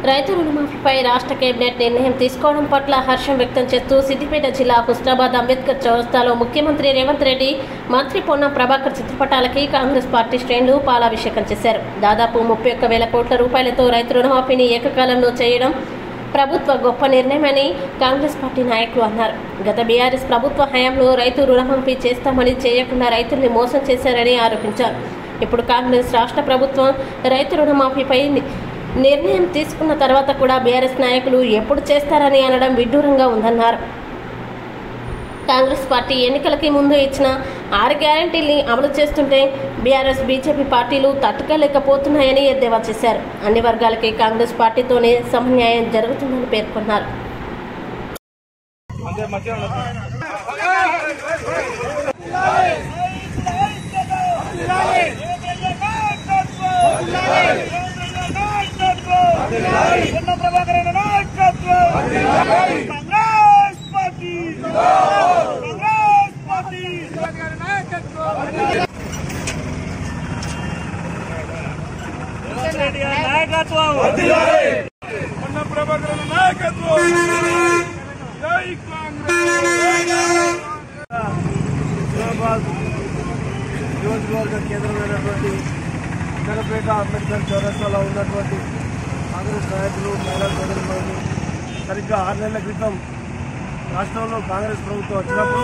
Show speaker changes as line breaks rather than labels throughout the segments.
రైతు రుణమాఫీపై రాష్ట్ర కేబినెట్ నిర్ణయం తీసుకోవడం పట్ల హర్షం వ్యక్తం చేస్తూ సిద్దిపేట జిల్లా హుస్నాబాద్ అంబేద్కర్ చౌరస్తాలో ముఖ్యమంత్రి రేవంత్ రెడ్డి, మంత్రి పొన్నం ప్రభాకర్ చిత్రపటాలకి కాంగ్రెస్ పార్టీ శ్రేణులు పాలాభిషేకం చేశారు. దాదాపు 31,000 కోట్ల రూపాయలతో రైతు రుణమాఫీని ఏకకాలంలో చేయడం ప్రభుత్వ గొప్ప నిర్ణయమని కాంగ్రెస్ పార్టీ నాయకులు అన్నారు. గత బీఆర్ఎస్ ప్రభుత్వ హయాంలో రైతు రుణమాఫీ చేస్తామని చేయకుండా రైతుల్ని మోసం చేశారని ఆరోపించారు. ఇప్పుడు కాంగ్రెస్ రాష్ట్ర ప్రభుత్వం రైతు రుణమాఫీపై నిర్ణయం తీసుకున్న తర్వాత కూడా బీఆర్ఎస్ నాయకులు ఎప్పుడు చేస్తారని అనడం విడ్డూరంగా ఉందన్నారు. కాంగ్రెస్ పార్టీ ఎన్నికలకి ముందు ఇచ్చిన 6 గ్యారెంటీల్ని అమలు చేస్తుంటే బీఆర్ఎస్ బీజేపీ పార్టీలు తట్టుకోలేకపోతున్నాయని ఎద్దేవా చేశారు. అన్ని వర్గాలకి కాంగ్రెస్ పార్టీతోనే సమన్యాయం జరుగుతుందని పేర్కొన్నారు.
నియోజకవర్గ కేంద్రమైనటువంటి నగరపేట అంబేద్కర్ చౌరస్తాలో ఉన్నటువంటి కాంగ్రెస్ నాయకులు, మహిళా సోదరులు సరిగ్గా 6 నెలల క్రితం రాష్ట్రంలో కాంగ్రెస్ ప్రభుత్వం వచ్చినప్పుడు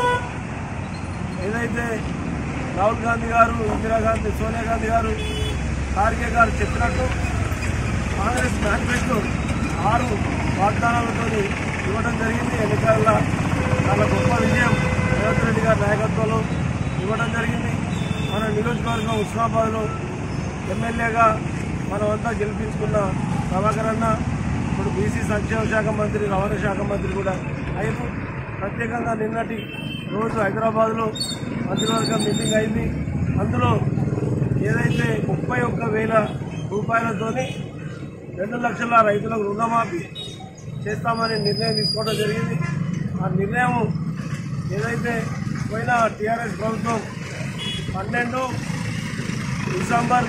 ఏదైతే రాహుల్ గాంధీ గారు, ఇందిరాగాంధీ, సోనియా గాంధీ గారు, ఖార్గే గారు చెప్పినట్టు కాంగ్రెస్ మేనిఫెస్టో 6 వాగ్దానాలతో ఇవ్వడం జరిగింది. ఎన్నికల్లో చాలా గొప్ప విజయం రేవంత్ రెడ్డి గారి నాయకత్వంలో ఇవ్వడం జరిగింది. మన నియోజకవర్గం హుస్నాబాద్లో ఎమ్మెల్యేగా మనమంతా గెలిపించుకున్న ప్రభాకర్ అన్న ఇప్పుడు బీసీ సంక్షేమ శాఖ మంత్రి, రవాణా శాఖ మంత్రి కూడా అయ్యారు. ప్రత్యేకంగా నిన్నటి రోజు హైదరాబాద్లో మంత్రివర్గం మీటింగ్ అయింది. అందులో ఏదైతే 31,000 రూపాయలతోని 2 లక్షల రైతులకు రుణమాఫీ చేస్తామని నిర్ణయం తీసుకోవడం జరిగింది. ఆ నిర్ణయం ఏదైతే పోయిన టీఆర్ఎస్ ప్రభుత్వం 12 డిసెంబర్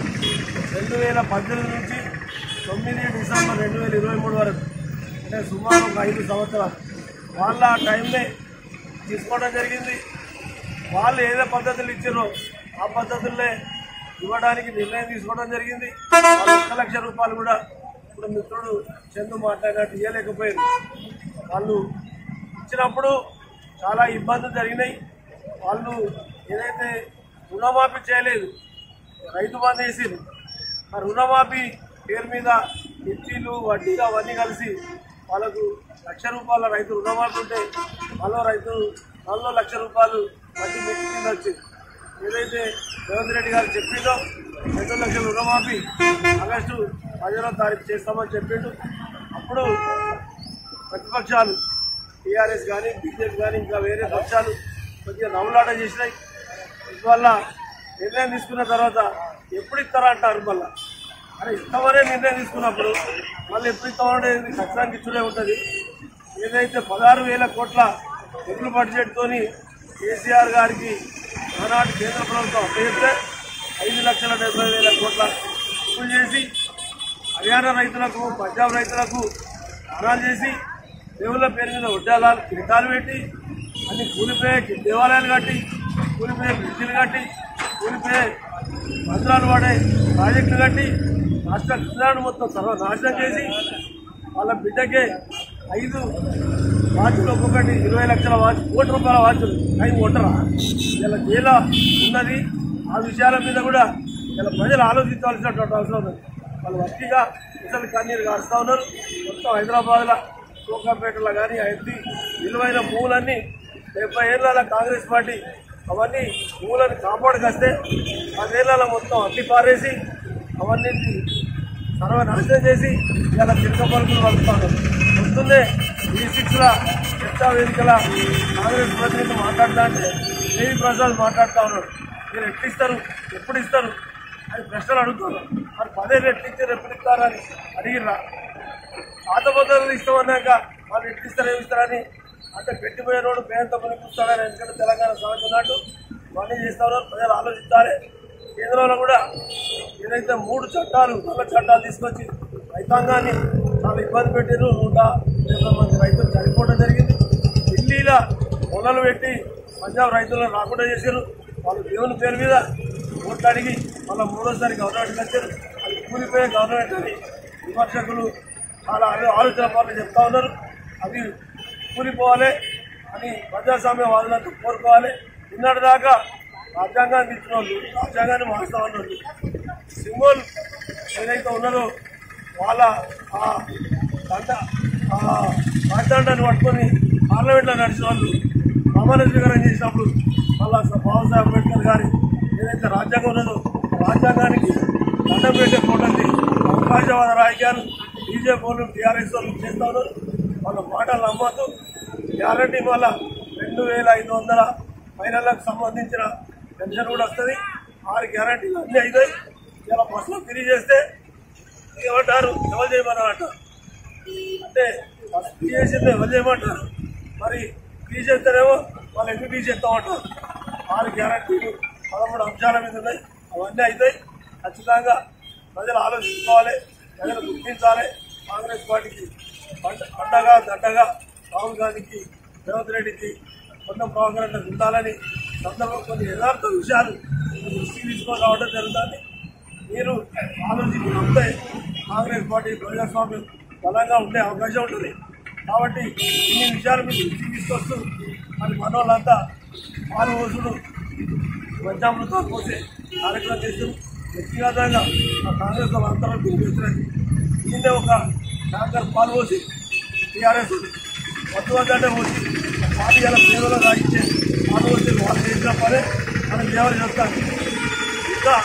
2018 నుంచి 9 డిసెంబర్ 2023 వరకు, అంటే సుమారు 5 సంవత్సరాలు వాళ్ళ టైంలో తీసుకోవడం జరిగింది. వాళ్ళు ఏదే పద్ధతులు ఇచ్చారో ఆ పద్ధతుల్లో ఇవ్వడానికి నిర్ణయం తీసుకోవడం జరిగింది. 1 లక్ష రూపాయలు కూడా ఇప్పుడు మిత్రుడు చందు మాట్లాడినట్టు ఇవ్వలేకపోయారు. వాళ్ళు ఇచ్చినప్పుడు చాలా ఇబ్బందులు జరిగినాయి. వాళ్ళు ఏదైతే రుణమాఫీ చేయలేదు, రైతు బంధు వేసారు. ఆ రుణమాఫీ పేరు మీద ఎత్తిలు, వడ్డీలు అవన్నీ కలిసి వాళ్ళకు 1 లక్ష రూపాయల రైతు రుణమాఫీ ఉంటే మరో 1 లక్ష రూపాయలు వడ్డీ మెట్టి కింద వచ్చింది. ఏదైతే రేవంత్ రెడ్డి గారు చెప్పిందో 2 లక్షల రుణమాఫీ ఆగస్టు 15వ తారీఖు చేస్తామని చెప్పిండు. అప్పుడు ప్రతిపక్షాలు టీఆర్ఎస్ కానీ, బీజేపీ కానీ, ఇంకా వేరే పక్షాలు కొద్దిగా నవ్వులాట చేసినాయి. ఇవాళ నిర్ణయం తీసుకున్న తర్వాత ఎప్పుడు ఇస్తారా అంటారు. మళ్ళీ అరే ఇస్తామనే నిర్ణయం తీసుకున్నప్పుడు మళ్ళీ ఎప్పుడు ఇస్తామనేది ఖచ్చితంగా ఇచ్చుడే ఉంటుంది. ఏదైతే 16,000 కోట్ల డబ్బులు బడ్జెట్తోని కేసీఆర్ గారికి ఆనాటి కేంద్ర ప్రభుత్వం అప్పగిస్తే 5,70,000 కోట్ల అప్పులు చేసి హర్యానా రైతులకు, పంజాబ్ రైతులకు దానాలు చేసి దేవుళ్ళ పేరు మీద వడ్డాలు కిరీటాలు పెట్టి అన్ని కూలిపోయే దేవాలయాలు కట్టి, కూలిపోయే బ్రిడ్జిలు కట్టి, కూలిపోయే మంత్రాలు వాడే ప్రాజెక్టులు కట్టి రాష్ట్ర ఖజానాను మొత్తం సర్వనాశనం చేసి వాళ్ళ బిడ్డకే 5 వాచ్లు, ఒక్కొక్కటి 20 లక్షల వాచ్, ₹1 కోటి వాచ్లు టైం కొట్టరా? ఇలా జైలు ఉన్నది. ఆ విషయాల మీద కూడా ఇలా ప్రజలు ఆలోచించాల్సినటువంటి అవసరం ఉంది. వాళ్ళు వట్టిగా ఇతరులు కన్నీరు కారుస్తూ ఉన్నారు. మొత్తం హైదరాబాద్లో కోకాపేటలో కానీ అన్ని విలువైన భూములన్నీ 70 ఏళ్ల కాంగ్రెస్ పార్టీ అవన్నీ భూములను కాపాడుకొస్తే 10 ఏళ్లలో మొత్తం అడ్డి పారేసి అవన్నీ సర్వనాశనం చేసి ఇలా చిరకపలుకులు వలుపుతారు. పొద్దున్నే ఈ6ల చర్చా వేదికల కాంగ్రెస్ ప్రతినిధి మాట్లాడుతా అంటే దేవి ప్రసాద్ మాట్లాడుతూ ఉన్నాడు. మీరు ఎట్లిస్తారు, ఎప్పుడు ఇస్తారు అని ప్రశ్నలు అడుగుతున్నారు. మరి 10 ఏళ్ళు ఎట్లిచ్చారు, ఎప్పుడు ఇస్తారని అడిగిర్రా? పాత పద్ధతులు ఇస్తామన్నాక వాళ్ళు ఎట్లిస్తారు, ఏమిస్తారని అంటే పెట్టిపోయినోడు పేరుతో పనిపిస్తాడని ఎందుకంటే తెలంగాణ సాగుతున్నట్టు ఇవన్నీ చేస్తా ఉన్నారు. ప్రజలు ఆలోచించాలి. కేంద్రంలో కూడా ఏదైతే 3 చట్టాలు నల్ల చట్టాలు తీసుకొచ్చి రైతాంగాన్ని చాలా ఇబ్బంది పెట్టారు. 150 మంది రైతులు చనిపోవడం జరిగింది. ఢిల్లీలో పొలాలు పెట్టి పంజాబ్ రైతులను రాకుండా చేశారు. వాళ్ళు దేవుని పేరు మీద ఓట్లు అడిగి మళ్ళీ మూడోసారి గవర్నమెంట్కి వచ్చారు. అది కూలిపోయే గవర్నమెంట్ అని విమర్శకులు చాలా ఆలోచన పనులు చెప్తా ఉన్నారు. అవి కూలిపోవాలి అని ప్రజాస్వామ్యవాదులంతా కోరుకోవాలి. నిన్నటి దాకా రాజ్యాంగాన్ని ఇచ్చిన వాళ్ళు, రాజ్యాంగాన్ని మార్చుతామన్న వాళ్ళు, సింబల్ ఏదైతే ఉన్నారో వాళ్ళ రాజ్యాంగాన్ని పట్టుకొని పార్లమెంట్లో నడిచిన వాళ్ళు ప్రమాణ స్వీకారం చేసినప్పుడు మళ్ళా బాబాసాహెబ్ అంబేద్కర్ గారి ఏదైతే రాజ్యాంగం ఉన్నదో రాజ్యాంగానికి దండం పెట్టే పోటీ అవకాశవాద రాజకీయాలు బీజేపీ వాళ్ళు టీఆర్ఎస్ వాళ్ళు చేస్తా ఉన్నారు. వాళ్ళ మాటలు నమ్మద్దు. గ్యారంటీ వల్ల 2500 మహిళలకు సంబంధించిన పెన్షన్ కూడా వస్తుంది. 6 గ్యారంటీలు అన్నీ అవుతాయి. ఇలా బస్సులో ఫ్రీ చేస్తే ఏమంటారు, ఎవరు చేయమన్నారు అంటారు. అంటే బస్సు ఫ్రీ చేసింది ఎవరు చేయమంటారు, మరి ఫ్రీ చేస్తేనేమో వాళ్ళు ఎందుకు ఫ్రీ చేస్తామంటారు. 6 గ్యారంటీలు 13 అంశాల మీద ఉన్నాయి. అవన్నీ అవుతాయి. ఖచ్చితంగా ప్రజలు ఆలోచించుకోవాలి, ప్రజలు గుర్తించాలి. కాంగ్రెస్ పార్టీకి అండగా దండగా రాహుల్ గాంధీకి, రేవంత్ రెడ్డికి, కొంత ప్రోగ్రాంలు ఉండాలని సందర్భం కొన్ని యథార్థ విషయాలు దృష్టికి తీసుకొని రావడం జరుగుతుంది. మీరు ఆలోచించుకుంటే కాంగ్రెస్ పార్టీ ప్రజాస్వామ్యం బలంగా ఉండే అవకాశం ఉంటుంది. కాబట్టి ఇన్ని విషయాలు మీరు దృష్టికి తీసుకొస్తూ మరి మనోళ్ళంతా పాల్గొసుడు పంచామృతాలు పోసే కార్యక్రమం చేస్తూ వ్యక్తిగతంగా ఆ కాంగ్రెస్ వాళ్ళందరూ పిలిపిస్తున్నారు. దీన్నే ఒక ట్యాంకర్ పాలు పోసి టీఆర్ఎస్ వద్దంటే పోసి పాలు ఇలా పేదలో రాగించే పాలు పోసి వాళ్ళు చేసిన పనే మనం ఎవరు చేస్తాం. ఇంకా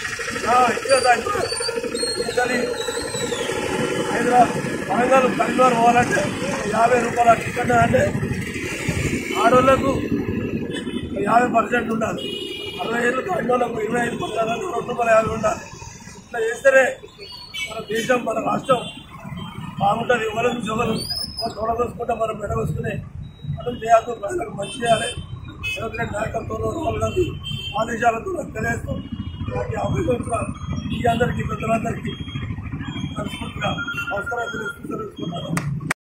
హైదరాబాద్ వరంగల్ కరీంనగర్ పోవాలంటే 50 రూపాయల టికెట్ అంటే ఆడవాళ్లకు 50% ఉండాలి. 60 ఏళ్ళు కరీంనగర్లకు 25% $250 ఉండాలి. ఇట్లా చేస్తేనే మన దేశం, మన రాష్ట్రం బాగుంటుంది. ఎవరు జగలు తొడగొసుకుంటే మనం మెడగొసుకునే మనం చేయాలి. ప్రజలకు మంచి చేయాలి. రేవంత్ నాయకత్వంలో రాహుల్ గాంధీ ఆదేశాలతో తెలియజేస్తూ నాకు అవకాశం ఈ అందరికీ పెద్దలందరికీ మనస్ఫూర్తిగా అవసరాలు తెలుసుకుంటున్నాను.